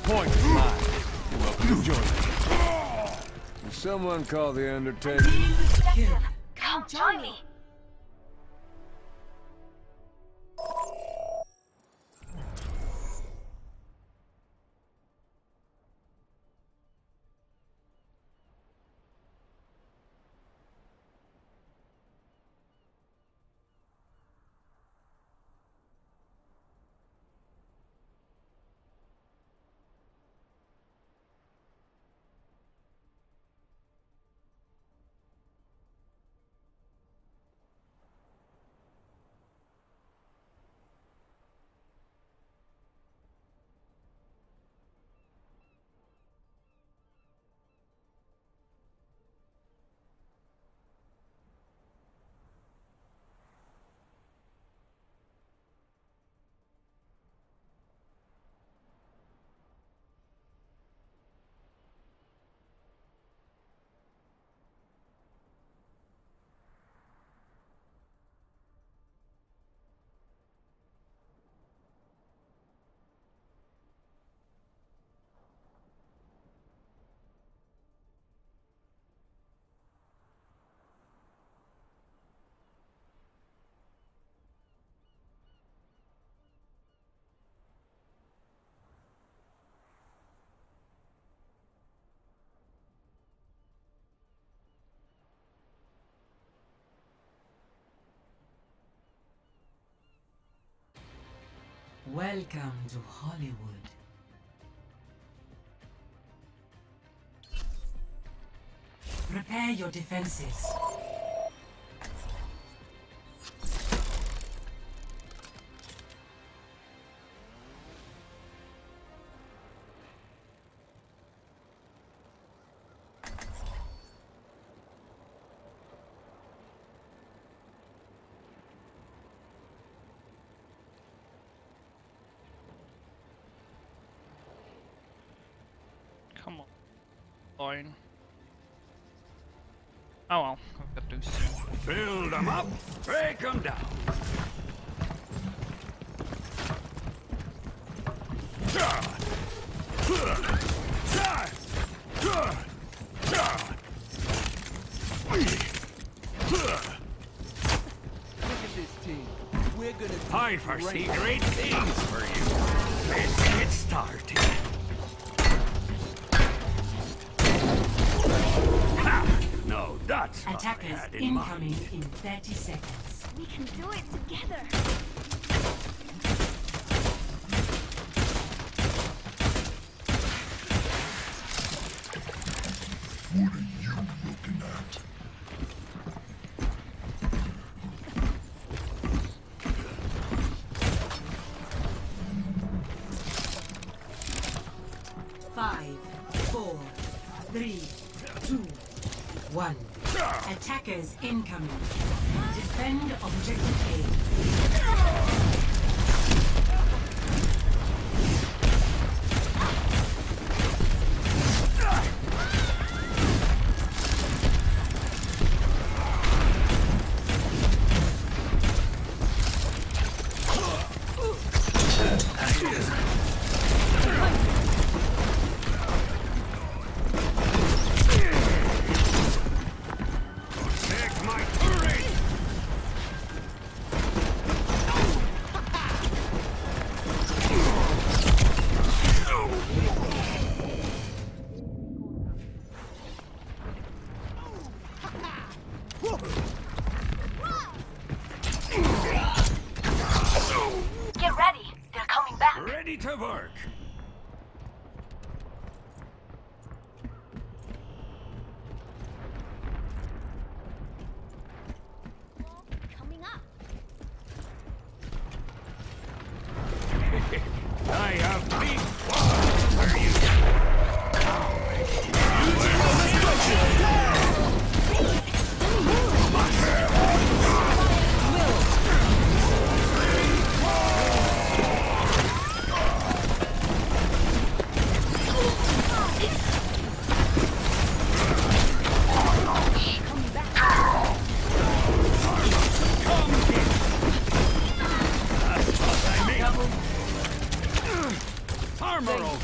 point is mine. You're welcome to join me. Will someone call the Undertaker? Come join me. Welcome to Hollywood. Prepare your defenses. Come on. Fine. Oh well, I've got to do something. Build them up, break them down. Look at this team. We're gonna do I foresee great. great things for you. Let's get started. Ha! No, that's what I Attackers had in incoming mind. in 30 seconds. We can do it together. What are you looking at? Five, four, three, two, one. Attackers incoming. Defend objective A. Take my turret! Get ready. They're coming back. Ready to work. Coming up. I have big plans for you. Armor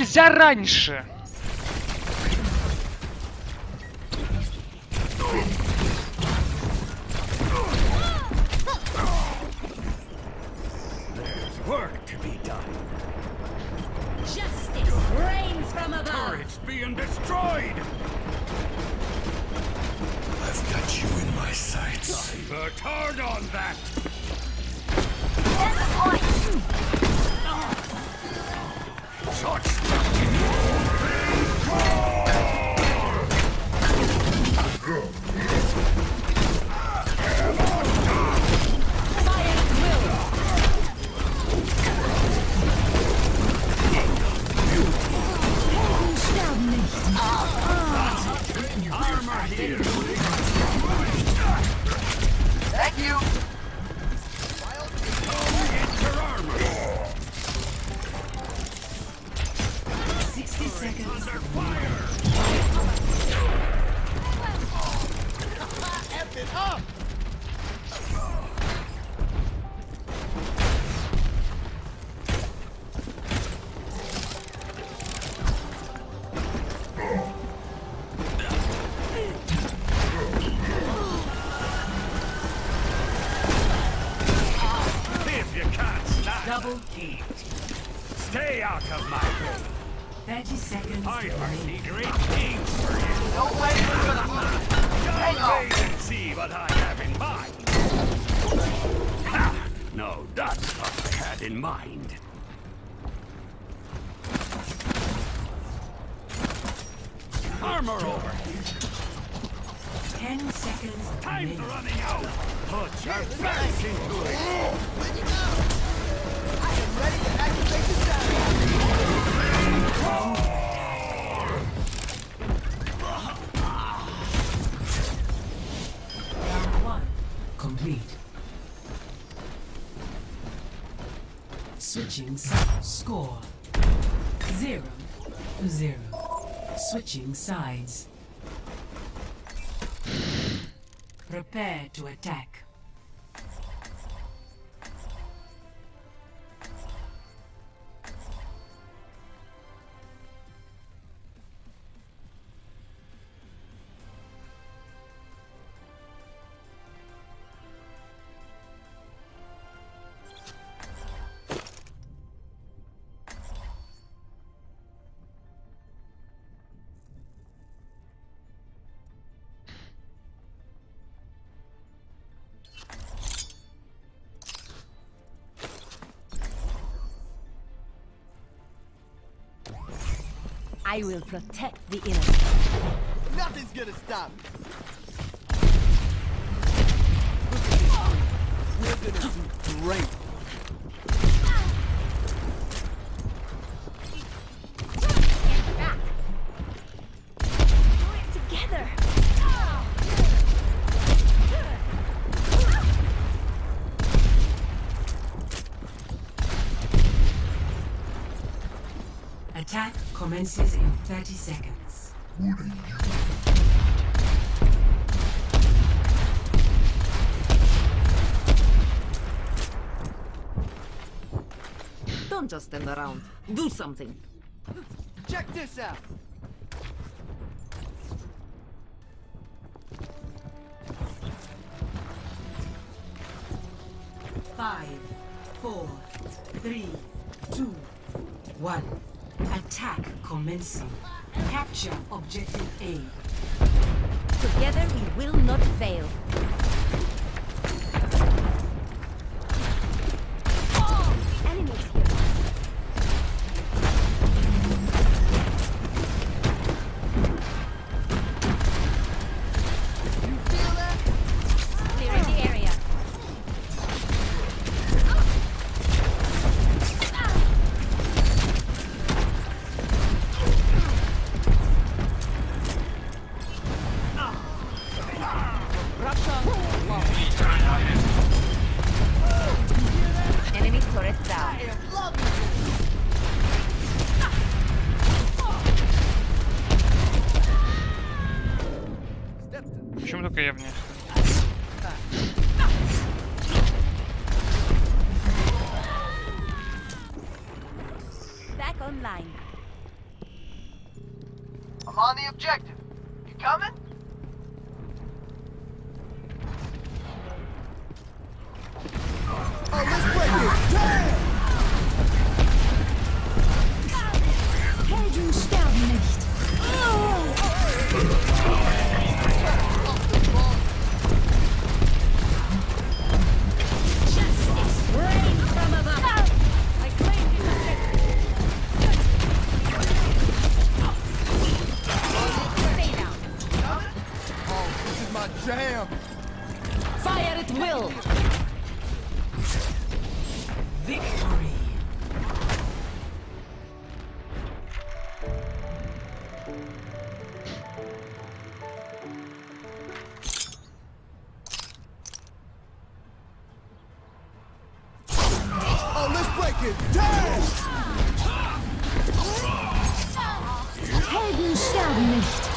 нельзя раньше? There's work to be done. Justice reigns from above. Turret's being destroyed. I've got you in my sights. I've worked hard on that. Short armor here. Thank you. Enter armor. 60 seconds. Under fire. F it up. If you can't stand, Double kill. stay out of my way. 30 seconds. I remaining. foresee great things for you. No way we're gonna Just wait and see what I have in mind. Ha! No, that's what I had in mind. Armor over here. 10 seconds. Time's remaining. running out. Put your best into it. I am ready to activate the sound. Round 1 complete. Switching score 0-0. Switching sides. Prepare to attack. I will protect the innocent. Nothing's gonna stop me. We're gonna do great. Get back. Do it together. Attack commences in 30 seconds. What are you? Don't just stand around. Do something. Check this out. Five, 4, 3, 2, 1. Attack commencing. Capture objective A. Together we will not fail. Enemies here. You feel that? Clearing the area. Enemy turret down. I am loving this. Step to Почему только я в ней? Back online. I'm on the objective. You coming? Oh, let's break it! Damn! Helden sterben nicht. Justice reigns from above. I claim the objective. Stay down. Oh, this is my jam! Fire at will! Victory! Oh, let's break it! Damn! Helden sterben nicht.